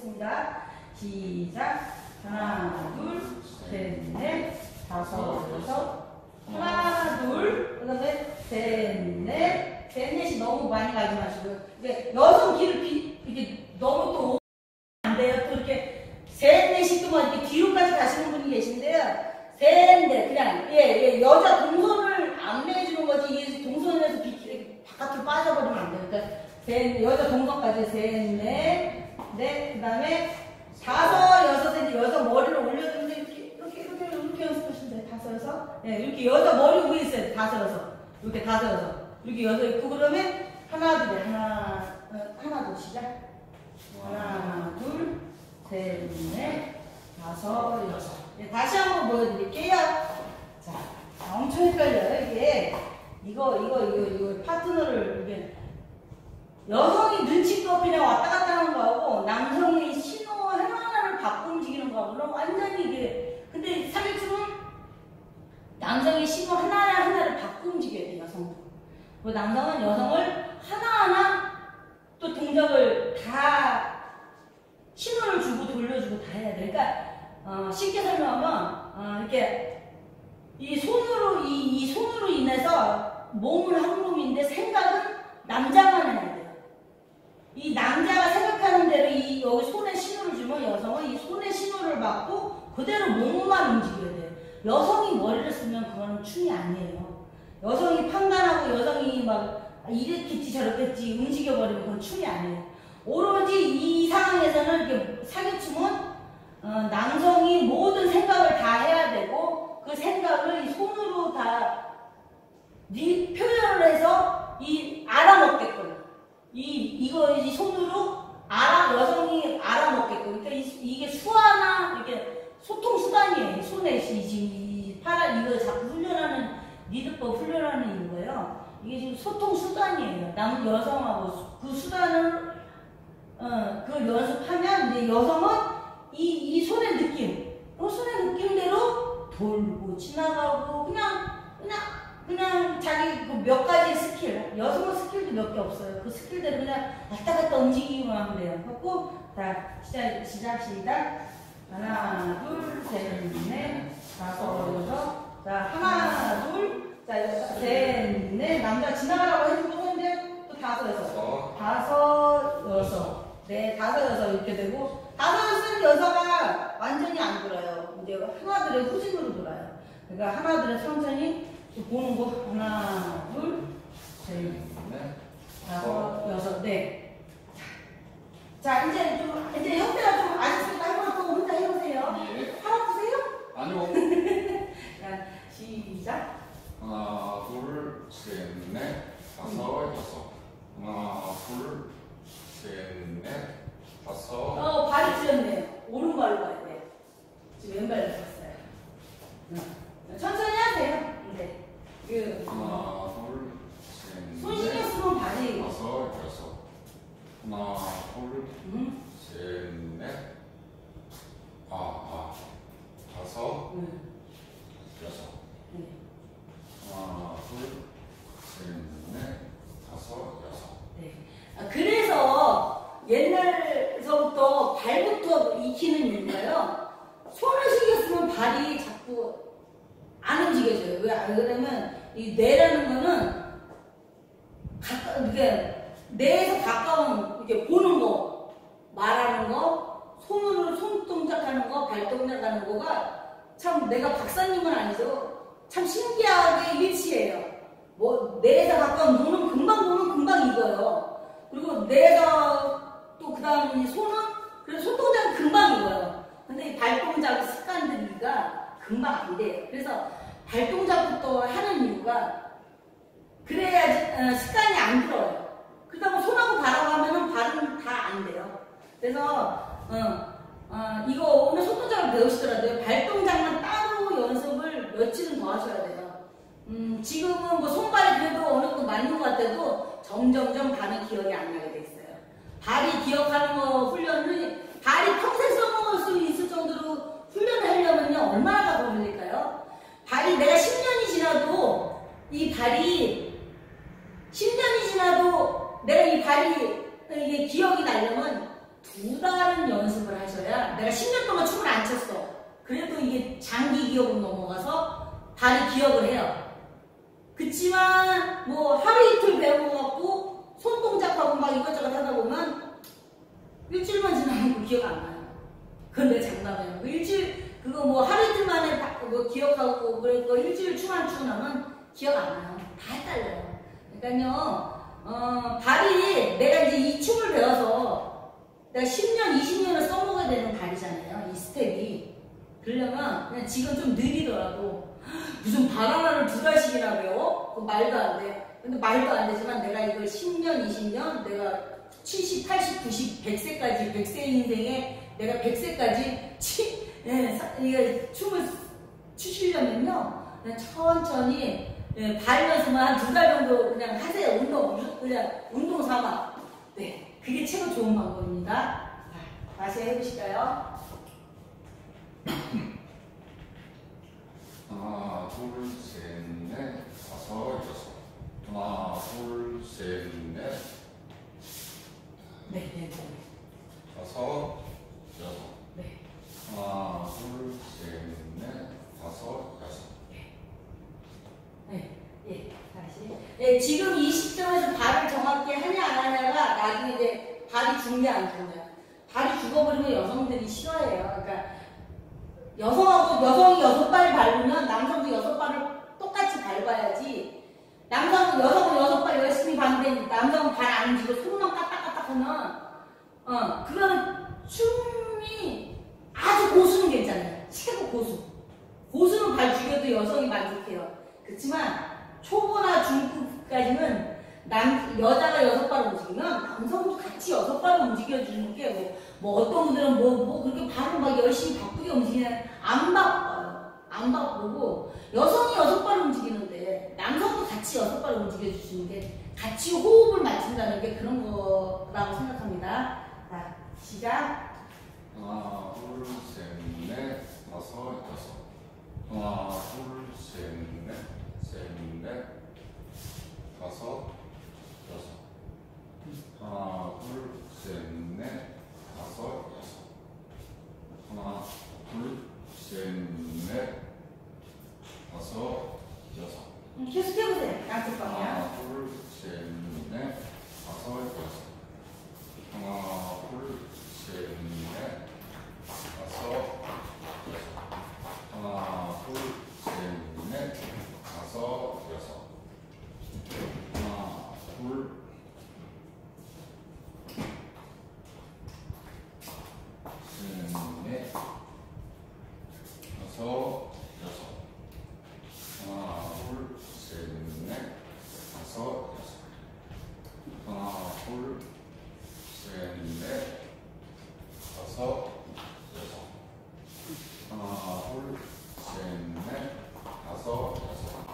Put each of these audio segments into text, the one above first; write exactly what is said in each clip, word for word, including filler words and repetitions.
해보겠습니다. 시작. 하나, 둘, 셋, 넷, 다섯, 여섯. 하나, 둘, 그 다음에 셋, 넷. 셋, 넷이 너무 많이 가지 마시고요. 이게 여성 길을 비, 이게 너무 또 안 돼요. 또 이렇게 셋, 넷이 또 막 이렇게 뒤로까지 가시는 분이 계신데요. 셋, 넷. 그냥, 예, 예, 여자 동선을 안내해주는 거지. 이게 동선에서 비, 바깥으로 빠져버리면 안 돼요. 그러니까 셋, 여자 동선까지 셋, 넷, 넷. 그 다음에 다섯, 여섯인데 여자 머리를 올려주는데 이렇게, 이렇게, 이렇게, 이렇게 연습하시면 돼요. 다섯, 여섯. 예, 이렇게 여자 머리 위에 있어요. 다섯, 여섯. 이렇게 다섯, 여섯. 이렇게 여섯 있고, 그러면 하나, 둘, 하나, 어, 하나, 둘, 시작. 하나, 둘, 셋, 넷, 다섯, 여섯. 예, 다시 한번 보여드릴게요. 자, 엄청 헷갈려요. 이게, 이거, 이거, 이거, 이거, 파트너를, 이게, 여성이 눈치껏 그냥 왔다 갔다 하는 거하고, 남성이 신호 하나하나를 바꿔 움직이는 거하고는 완전히 이게, 근데 사기춤은 남성이 신호 하나하나를 바꿔 움직여야 돼요, 여성도. 그 남성은 여성을 하나하나 또 동작을 다 신호를 주고 돌려주고 다 해야 돼. 그러니까 어, 쉽게 설명하면 어, 이렇게 이 손으로 이, 이 손으로 인해서 몸을 한 몸인데 생각은 남자만 해야 돼요. 이 남자가 생각하는 대로 이 여기 손에 신호를 주면 여성은 이 손에 신호를 받고 그대로 몸만 움직여야 돼요. 여성이 머리를 쓰면 그거는 춤이 아니에요. 여성이 판단하고 여성이 막 이랬겠지 저랬겠지 움직여버리면 그건 춤이 아니에요. 오로지 이 상황에서는 이렇게 사기춤은 어, 남성이 모든 생각을 다 해야 되고 그 생각을 이 손으로 다 니, 표현을 해서 이 알아먹게끔 이 이거 이 손으로 알아 여성이 알아먹게끔 그러니까 이, 이게 수화나 이게 소통 수단이에요. 손에 지금 이 파라 이거 자꾸 훈련하는 리드법 훈련하는 거예요. 이게 지금 소통 수단이에요. 남 여성하고 그 수단을 어, 그 연습하면 이제 여성은 이, 이 손의 느낌, 그 손의 느낌대로 돌고 지나가고 그냥 그냥 그냥 자기 그 몇 가지 스킬, 여성은 스킬도 몇 개 없어요. 그 스킬대로 그냥 왔다 갔다 움직이기만 하면 돼요. 그래고 자 시작 시작 시작 하나 둘 셋 넷 다섯 여섯 자 하나 둘 자 셋 넷 남자 지나가라고 해주고 했는데 또 다섯 여섯 다섯 여섯 네 다섯 여섯 이렇게 되고 다섯 여섯 여자가 완전히 안 돌아요. 이제 하나들의 후진으로 돌아요. 그러니까 하나들의 천천히 보는 거 하나 둘 셋 넷 다섯 여섯 네 자 이제 좀 이제 형태가 좀 아쉽으니까 한번 또 혼자 해보세요. 네. 팔 아프세요? 아니요. 자 시작. 하나, 둘, 셋, 넷, 다섯, 여섯. 하나, 둘, 셋, 넷, 다섯. 어 발이 틀렸네요. 오른발로 가야 돼. 지금 왼발로 갔어요. 응. 천천히 하세요. 네. 그 하나, 둘, 셋, 손 신경 넷, 쓰면 발이 다섯, 여섯. 하나, 둘, 음. 셋, 넷, 아, 아, 다섯, 응. 여섯. 네. 하나, 둘, 셋, 넷, 다섯, 여섯. 네. 아, 그래서 옛날서부터 발부터 익히는 이유가요. 손을 신경 쓰면 발이 자꾸 안 움직여져요. 왜? 그러면 이 뇌라는 거는 가까, 이게 뇌에서 가까운 이렇게 보는 거, 말하는 거, 손으로 손동작하는 거, 발동작하는 거가 참 내가 박사님은 아니죠. 참 신기하게 일치해요. 뭐 뇌에서 가까운 눈은 금방 보면 금방 익어요. 그리고 뇌에서 또 그 다음 이 손은 그래서 손동작은 금방 익어요. 근데 이 발동작 습관들이가 금방 안 돼요. 그래서 발동작부터 하는 이유가 그래야지 어, 습관이 안 들어요. 그렇다고 손하고 발하고 하면은 발은 다 안 돼요. 그래서 어, 어, 이거 오늘 손동작을 배우시더라도요. 발동작만 따로 연습을 며칠은 더 하셔야 돼요. 음, 지금은 뭐 손발이 그래도 어느 정도 맞는 것 같아도 점점점 발은 기억이 안 나게 돼 있어요. 발이 기억하는 거 훈련을 발이 평생 써먹을 수 있을 정도로 훈련을 하려면요 얼마나 걸릴까요? 발이 내가 십 년이 지나도 이 발이 십 년이 지나도 내가 이 발이 이게 기억이 나려면 두 달은 연습을 이게 장기 기억으로 넘어가서 발이 기억을 해요. 그치만 뭐 하루 이틀 배워갖고 손동작하고 막 이것저것 하다 보면 일주일만 지나면 기억 안 나요. 그건 내 장담이에요. 그 일주일 그거 뭐 하루 이틀 만에 뭐 기억하고 그거 일주일 충만충하면 기억 안 나요. 다 헷갈려요. 그러니까요 어, 발이 내가 이제 이 춤을 배워서 내가 십 년, 이십 년을 써먹어야 되는 발이잖아요. 이 스텝이. 그러려면 그냥 지금 좀 느리더라도 무슨 발 하나를 두 달씩이나 배워? 그 말도 안 돼. 근데 말도 안 되지만 내가 이걸 십 년, 이십 년 내가 칠십, 팔십, 구십, 백 세까지 백 세 인생에 내가 백 세까지 치, 예, 이게 춤을 추시려면요 그냥 천천히 예, 발 연습만 한 두 달 정도 그냥 하세요. 운동, 그냥 운동 삼아. 네, 그게 최고 좋은 방법입니다. 자, 다시 해보실까요? 하나, 둘, 셋, 넷, 다섯, 여섯. 하나, 둘, 셋, 넷, 네, 네, 네. 다섯, 여섯. 네. 하나, 둘, 셋, 넷, 다섯, 여섯. 네, 예, 다시. 예, 지금 이 시점에서 발을 정확히 하냐 안 하냐가 나중에 이제 발이 죽냐 안 죽냐. 발이 죽어버리면 여성들이 싫어해요. 그러니까 여성하고 여성이 여섯 발을 밟으면 남성도 여섯 발을 똑같이 밟아야지. 남성은 여성은 여섯 발 열심히 밟는데 남성은 발 안 움직이고 손만 까딱까딱하면 어 그거는 춤이 아주 고수는 괜찮아요. 최고 고수. 고수는 발 죽여도 여성이 만족해요. 그렇지만 초보나 중급까지는 남 여자가 여섯 발 움직이면 남성도 같이 여섯 발 움직여주는 게 뭐 뭐 어떤 분들은 뭐 뭐 그렇게 발을 막 열심히 바쁘게 움직이는 안 바빠요. 안 바쁘고 여성이 여섯 발 움직이는데 남성도 같이 여섯 발 움직여주시는 게 같이 호흡을 맞춘다는 게 그런 거라고 생각합니다. 자 시작. 하나, 둘, 셋, 넷, 다섯, 여섯. 하나, 둘, 셋, 넷, 셋, 넷, 다섯, 여섯. 하나, 둘, 셋, 넷, 다섯, 여섯. 하나, 둘, 셋, 넷, 다섯, 여섯. 음, 계속 해보세요. 양쪽 방향. 하나, 둘, 셋, 넷, 다섯, 여섯. 하나, 둘, 셋, 넷, 다섯, 여섯. 하나, 둘, 셋, 넷, 다섯, 여섯. 하나, 둘, 셋, 넷, 다섯, 여섯. 하나, 둘, 셋, 넷, 다섯, 여섯. 하나, 둘, 셋, 넷, 다섯, 여섯. 하나, 둘, 셋, 넷, 다섯, 여섯.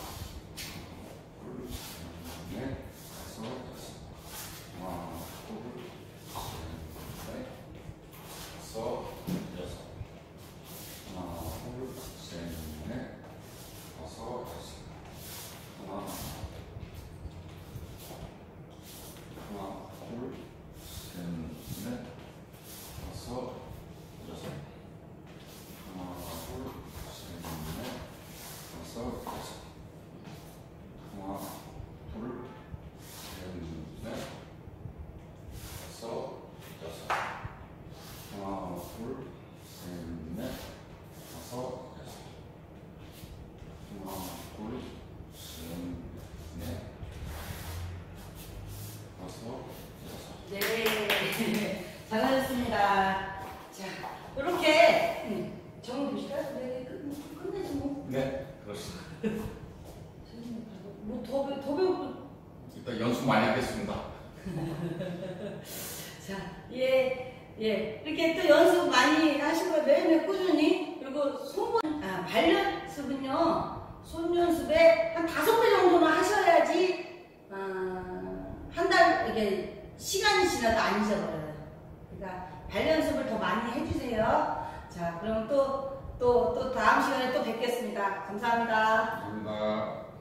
둘, 셋, 넷, 다섯, 여섯. 하나, 둘, 셋, 넷, 다섯, 여섯. 하나, 둘, 셋, 넷, 다섯, 여섯. 하나, 하나, 둘, 셋, 넷, 다섯, 여섯. 하나, 둘, 셋, 넷, 다섯, 여섯. 하나, 둘, 셋, 넷, 다섯, 여섯. 하나, 둘, 셋, 넷, 다섯, 여섯. 하나, 둘, 셋, 넷, 다섯, 여섯. 네, 잘하셨습니다. 자, 이렇게 음, 정리 보실까요? 네, 끝, 끝내지 뭐. 네, 그렇습니다. 뭐더 더 배우고. 일단 연습 많이 하겠습니다. 자, 예, 예, 이렇게 또 연습 많이 하시고 매일매일 꾸준히 그리고 손 아, 발 연습은요, 손 연습에 한 다섯 배 정도는 하셔야지 어, 한 달 이게 시간이 지나도 안 잊어버려요. 그러니까 발 연습을 더 많이 해주세요. 자, 그럼 또 또 또 다음 시간에 또 뵙겠습니다. 감사합니다. 감사합니다.